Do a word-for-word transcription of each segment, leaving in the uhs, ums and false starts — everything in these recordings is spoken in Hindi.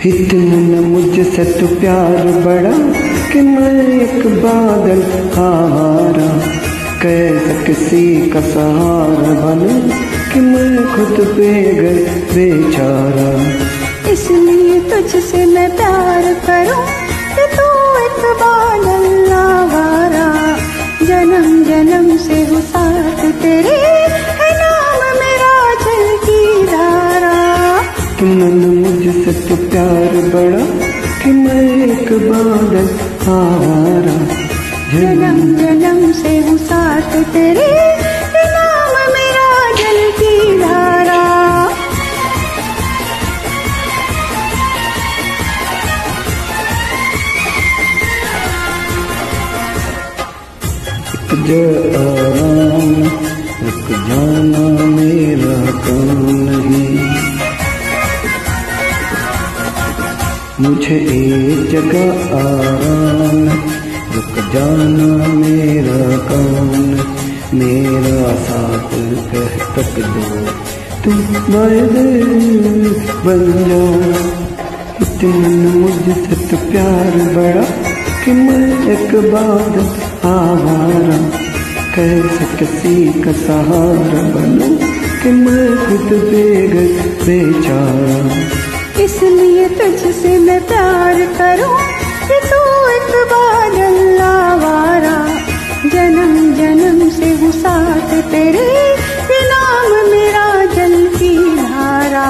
इतना मुझसे तो प्यार बड़ा कि मैं एक बादल हारा, कैसे किसी का सहारा बनूं कि मैं खुद पे गई बेचारा। इसलिए तुझसे मैं प्यार करूं कि तू एक बादल आवारा, जन्म जन्म से हूँ साथ तेरे, है नाम मेरा जल की धारा। तुमने मुझसे तो प्यार बड़ा कि मैं एक बादल आवारा, जन्म जन्म से हूँ साथ तेरे, है नाम मेरा जल की धारा। एक जो आराम एक जाना मेरा काम नहीं, मुझे एक जगह आराम रुक जाना मेरा काम, मेरा साथ कह तक दो तुम दिल बन जाना। इतना मुझसे तो प्यार बड़ा कि मैं एक बादल आवारा, कैसे किसी का सहारा बनूं कि मैं खुद बेगल बेचारा। इसलिए तुझसे मैं प्यार करूं कि तू एक बादल आवारा, जन्म जन्म से हूँ साथ तेरे, ये नाम मेरा जल की धारा।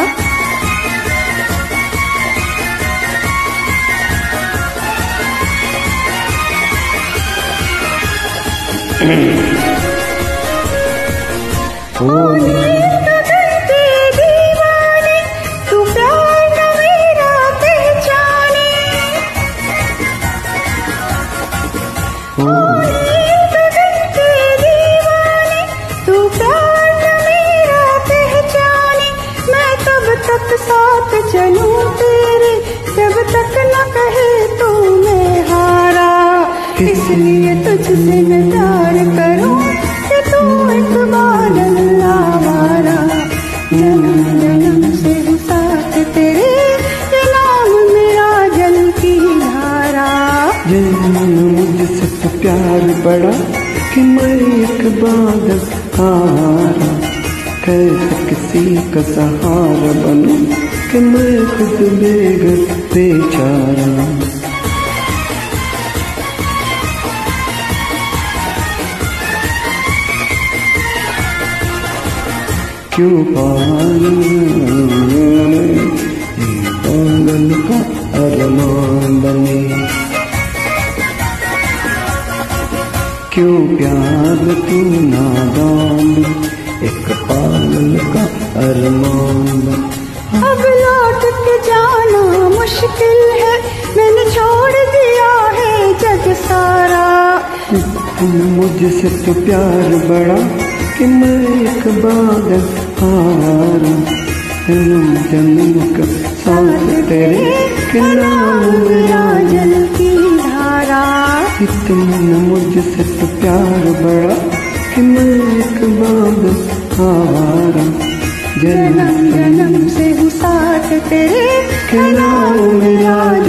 तक साथ चलूं तेरे, जब तक न कहे तू मैं हारा। इसलिए तुझसे मैं प्यार करूं कि तू एक बादल आवारा, जन्म जन्म से हूँ साथ तेरे, ये नाम मेरा जल की धारा। मुझसे तो प्यार बड़ा कि मैं एक बादल आवारा, कैसे किसी का सहारा बनूं कि मैं खुद बेघर बेचारा। क्यों पागल पागल का अरमान बने, क्यों प्यार तू नादान एक पागल का अरमान। अब लौट के जाना मुश्किल है, मैंने छोड़ दिया है जग सारा। मुझसे तो प्यार बड़ा कि मैं एक बादल हारा, जन्म जन्म का साथ तेरे, के नाम मेरा जल की धारा। इतना मुझसे तो प्यार बड़ा कि मैं एक बादल हारा, जन्म जन्म से हूँ साथ तेरे, के नाम मेरा